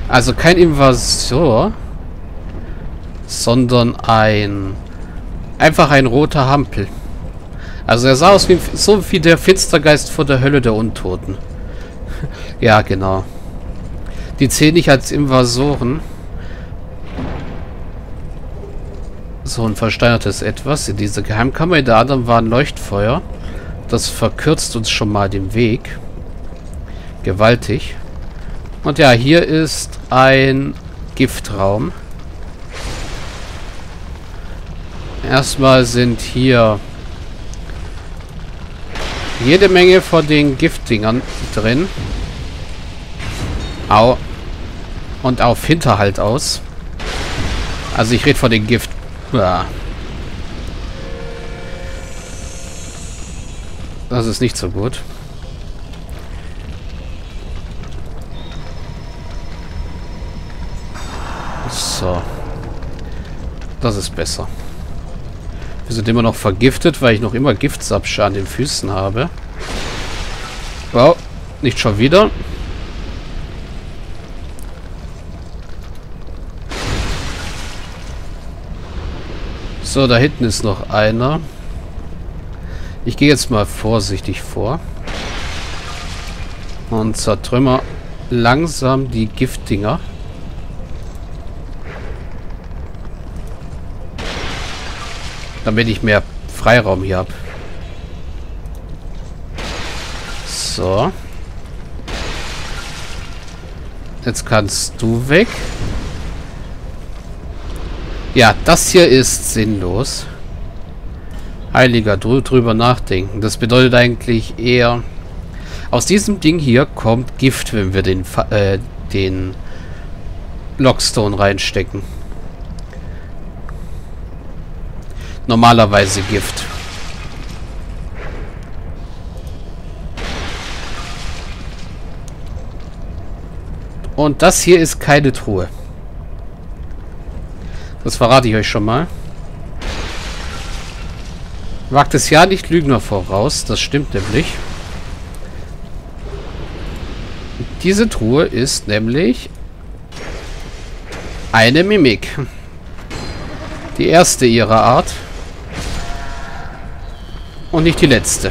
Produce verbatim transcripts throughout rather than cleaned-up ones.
Also kein Invasor, sondern ein... Einfach ein roter Hampel. Also er sah aus wie, so wie der Finstergeist vor der Hölle der Untoten. Ja, genau. Die zählen nicht als Invasoren. So ein versteinertes Etwas in dieser Geheimkammer. In der anderen war ein Leuchtfeuer. Das verkürzt uns schon mal den Weg. Gewaltig. Und ja, hier ist ein Giftraum. Erstmal sind hier jede Menge von den Giftdingern drin. Au. Und auf Hinterhalt aus. Also ich rede von den Gift... Ja. Das ist nicht so gut. So. Das ist besser. Wir sind immer noch vergiftet, weil ich noch immer Giftsabscha an den Füßen habe. Wow. Nicht schon wieder. So, da hinten ist noch einer. Ich gehe jetzt mal vorsichtig vor. Und zertrümmer langsam die Giftdinger. Damit ich mehr Freiraum hier habe. So. Jetzt kannst du weg. Ja, das hier ist sinnlos. Heiliger, drü drüber nachdenken. Das bedeutet eigentlich eher... Aus diesem Ding hier kommt Gift, wenn wir den, äh, den Lockstone reinstecken. Normalerweise Gift. Und das hier ist keine Truhe. Das verrate ich euch schon mal. Wagt es ja nicht Lügner voraus. Das stimmt nämlich. Diese Truhe ist nämlich eine Mimik. Die erste ihrer Art. Und nicht die letzte.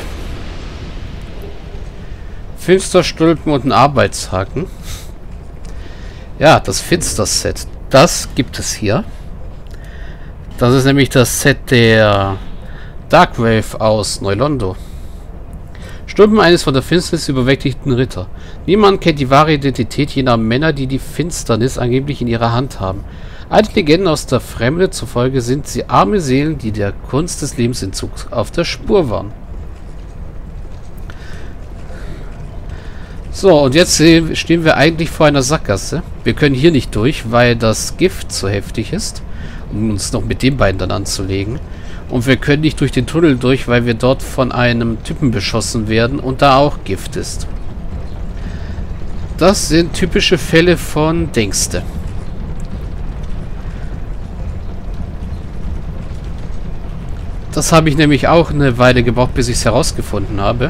Finsterstulpen und ein Arbeitshaken. Ja, das Finster-Set. Das gibt es hier. Das ist nämlich das Set der Darkwave aus Neulondo. Stulpen eines von der Finsternis überwältigten Ritter. Niemand kennt die wahre Identität jener Männer, die die Finsternis angeblich in ihrer Hand haben. Alte Legenden aus der Fremde zufolge sind sie arme Seelen, die der Kunst des Lebensentzugs auf der Spur waren. So, und jetzt stehen wir eigentlich vor einer Sackgasse. Wir können hier nicht durch, weil das Gift zu heftig ist, um uns noch mit den beiden dann anzulegen. Und wir können nicht durch den Tunnel durch, weil wir dort von einem Typen beschossen werden und da auch Gift ist. Das sind typische Fälle von Dingste. Das habe ich nämlich auch eine Weile gebraucht, bis ich es herausgefunden habe.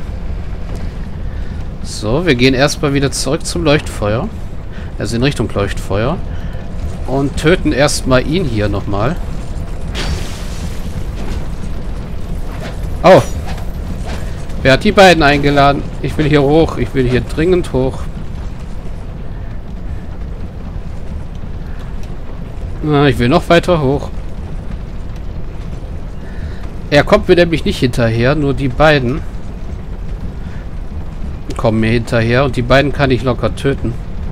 So, wir gehen erstmal wieder zurück zum Leuchtfeuer. Also in Richtung Leuchtfeuer. Und töten erstmal ihn hier nochmal. Oh. Wer hat die beiden eingeladen? Ich will hier hoch. Ich will hier dringend hoch. Na, ich will noch weiter hoch. Er kommt mir nämlich nicht hinterher, nur die beiden kommen mir hinterher und die beiden kann ich locker töten.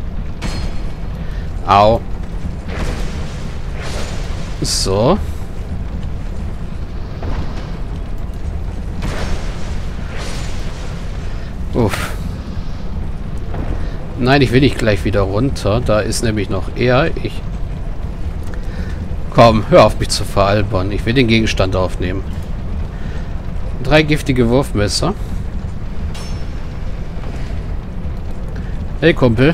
Au. So. Uff. Nein, ich will nicht gleich wieder runter. Da ist nämlich noch er. Ich. Komm, hör auf mich zu veralbern. Ich will den Gegenstand aufnehmen. Drei giftige Wurfmesser. Hey, Kumpel.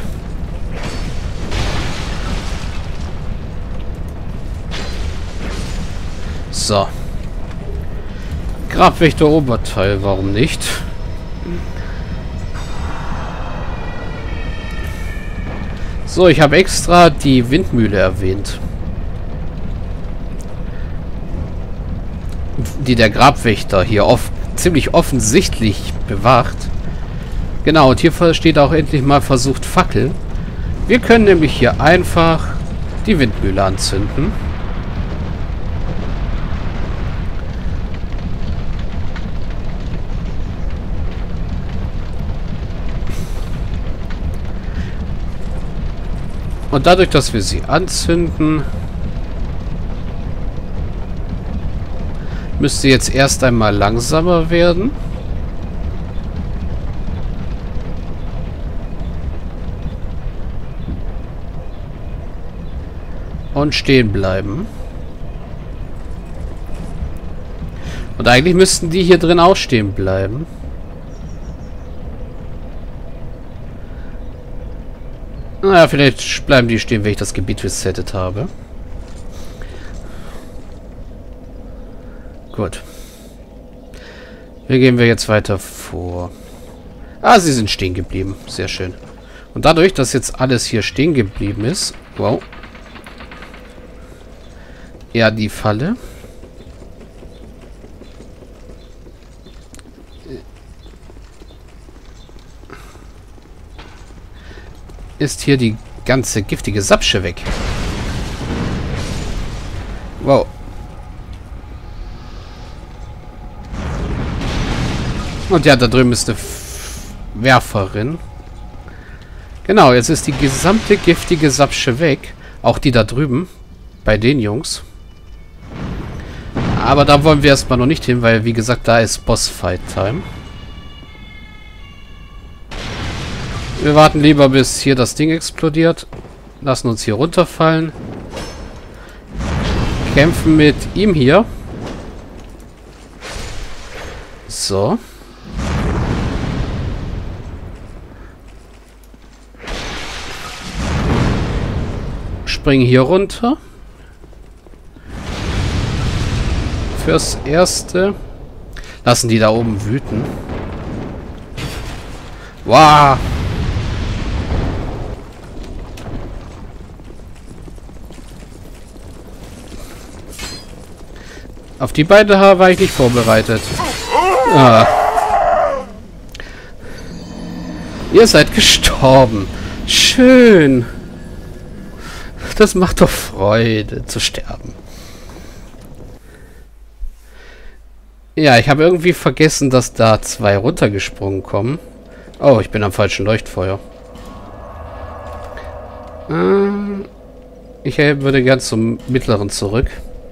So. Grabwächter Oberteil, warum nicht? So, ich habe extra die Windmühle erwähnt. Die der Grabwächter hier oft ziemlich offensichtlich bewacht. Genau, und hier steht auch endlich mal versucht Fackeln. Wir können nämlich hier einfach die Windmühle anzünden. Und dadurch, dass wir sie anzünden, müsste jetzt erst einmal langsamer werden. Und stehen bleiben. Und eigentlich müssten die hier drin auch stehen bleiben. Naja, vielleicht bleiben die stehen, wenn ich das Gebiet resettet habe. Gut. Hier gehen wir jetzt weiter vor. Ah, sie sind stehen geblieben. Sehr schön. Und dadurch, dass jetzt alles hier stehen geblieben ist... Wow. Ja, die Falle. Ist hier die ganze giftige Sapsche weg. Wow. Und ja, da drüben ist eine Werferin. Genau, jetzt ist die gesamte giftige Sapsche weg. Auch die da drüben. Bei den Jungs. Aber da wollen wir erstmal noch nicht hin, weil, wie gesagt, da ist Bossfight-Time. Wir warten lieber, bis hier das Ding explodiert. Lassen uns hier runterfallen. Kämpfen mit ihm hier. So. Springen hier runter. Fürs Erste. Lassen die da oben wüten. Wow. Auf die beiden war ich nicht vorbereitet. Ah. Ihr seid gestorben. Schön. Das macht doch Freude, zu sterben. Ja, ich habe irgendwie vergessen, dass da zwei runtergesprungen kommen. Oh, ich bin am falschen Leuchtfeuer. Äh, ich würde gern zum mittleren zurück.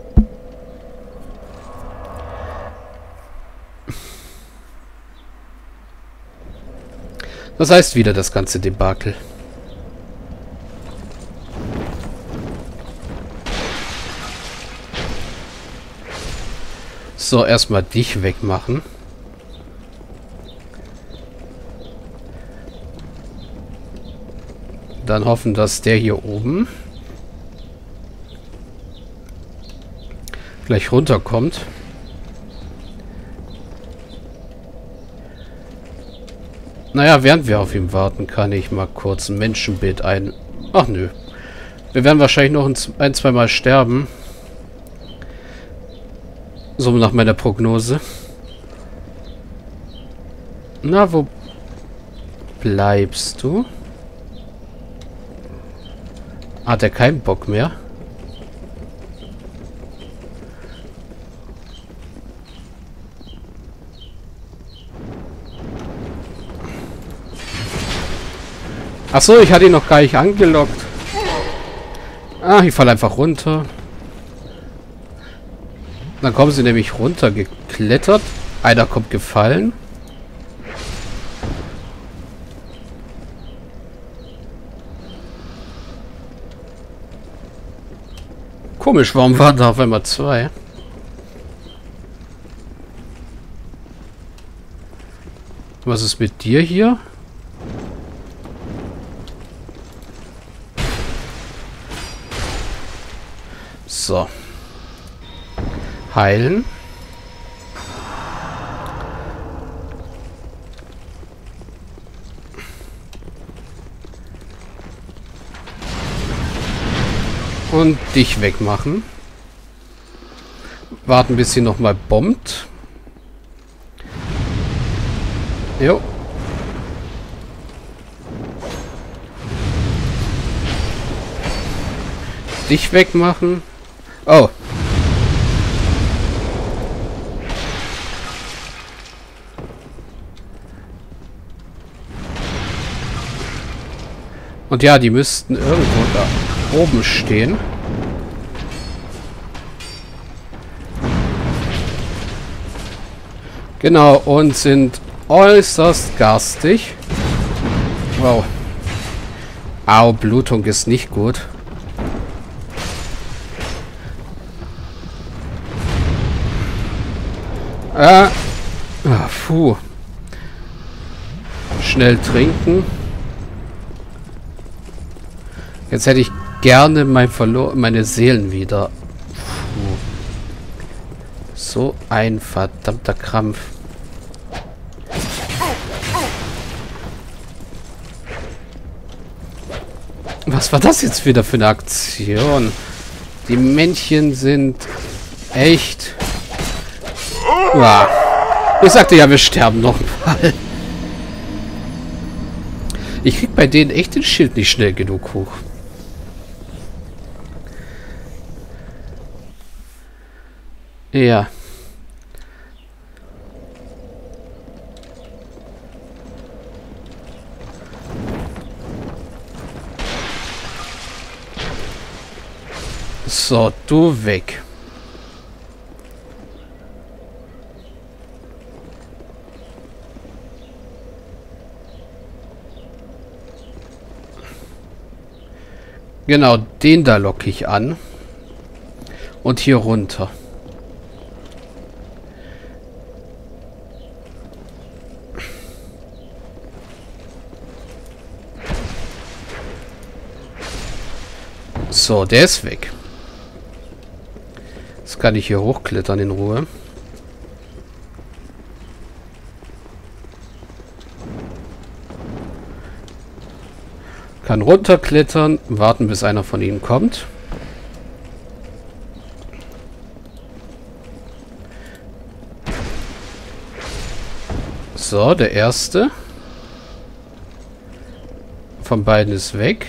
Das heißt wieder das ganze Debakel. So, erstmal dich wegmachen. Dann hoffen, dass der hier oben gleich runterkommt. Naja, während wir auf ihn warten, kann ich mal kurz ein Menschenbild ein... Ach nö. Wir werden wahrscheinlich noch ein, ein zwei Mal sterben. So nach meiner Prognose. Na, wo bleibst du? Hat er keinen Bock mehr? Ach so, ich hatte ihn noch gar nicht angelockt. Ah, ich falle einfach runter. Dann kommen sie nämlich runter geklettert. Einer kommt gefallen. Komisch, warum waren da auf einmal zwei? Was ist mit dir hier? So. Heilen. Und dich wegmachen. Warten, bis sie nochmal bombt. Jo. Dich wegmachen. Oh. Und ja, die müssten irgendwo da oben stehen. Genau, und sind äußerst garstig. Wow. Au, Blutung ist nicht gut. Äh. Ah, puh. Schnell trinken. Jetzt hätte ich gerne mein Verlo- meine Seelen wieder. Puh. So ein verdammter Krampf. Was war das jetzt wieder für eine Aktion? Die Männchen sind echt... Ja. Ich sagte ja, wir sterben noch mal. Ich krieg bei denen echt den Schild nicht schnell genug hoch. Ja. So, du weg. Genau, den da locke ich an. Und hier runter. So, der ist weg. Jetzt kann ich hier hochklettern in Ruhe. Kann runterklettern, warten, bis einer von ihnen kommt. So, der erste von beiden ist weg.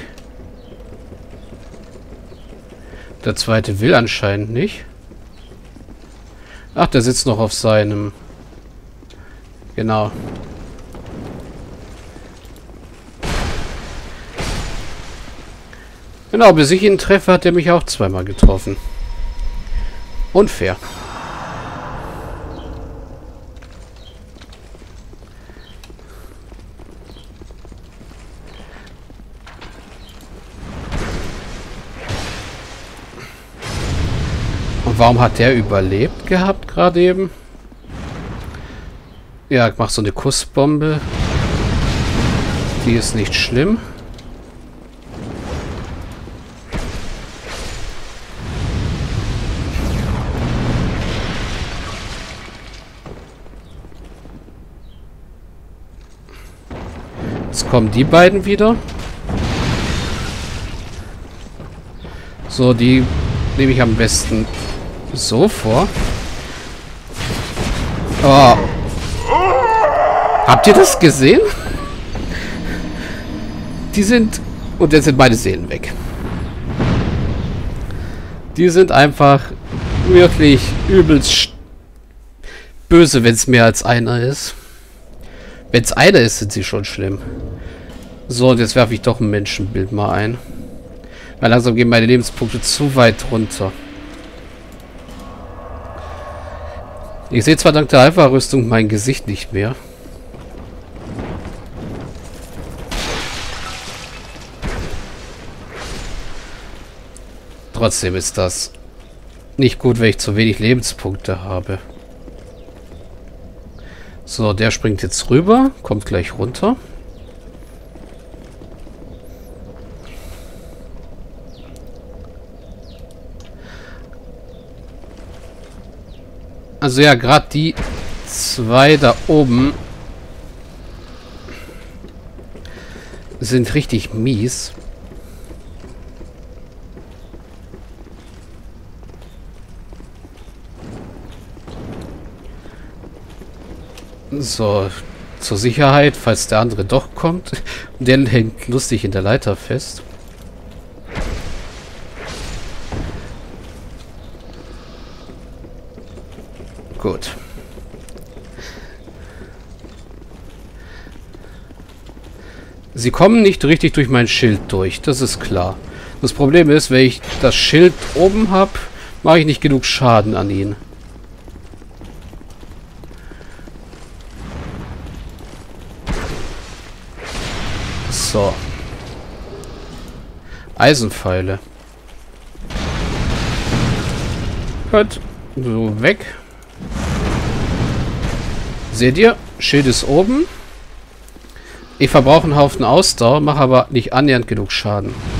Der zweite will anscheinend nicht. Ach, der sitzt noch auf seinem... Genau. Genau, bis ich ihn treffe, hat er mich auch zweimal getroffen. Unfair. Und warum hat der überlebt gehabt gerade eben? Ja, ich mach so eine Kussbombe. Die ist nicht schlimm. Jetzt kommen die beiden wieder. So, die nehme ich am besten so vor. Oh. Habt ihr das gesehen? Die sind... Und jetzt sind meine Seelen weg. Die sind einfach wirklich übelst böse, wenn es mehr als einer ist. Wenn es einer ist, sind sie schon schlimm. So, und jetzt werfe ich doch ein Menschenbild mal ein. Weil langsam gehen meine Lebenspunkte zu weit runter. Ich sehe zwar dank der Alpha-Rüstung mein Gesicht nicht mehr. Trotzdem ist das nicht gut, wenn ich zu wenig Lebenspunkte habe. So, der springt jetzt rüber, kommt gleich runter. Also ja, gerade die zwei da oben sind richtig mies. So, zur Sicherheit, falls der andere doch kommt. Und der hängt lustig in der Leiter fest. Gut. Sie kommen nicht richtig durch mein Schild durch, das ist klar. Das Problem ist, wenn ich das Schild oben habe, mache ich nicht genug Schaden an ihn. So. Eisenpfeile. Gut. So, weg. Seht ihr? Schild ist oben. Ich verbrauche einen Haufen Ausdauer, mache aber nicht annähernd genug Schaden.